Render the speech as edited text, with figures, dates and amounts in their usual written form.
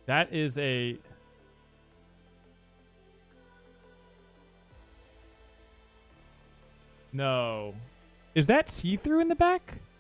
That is a... No. Is that see-through in the back?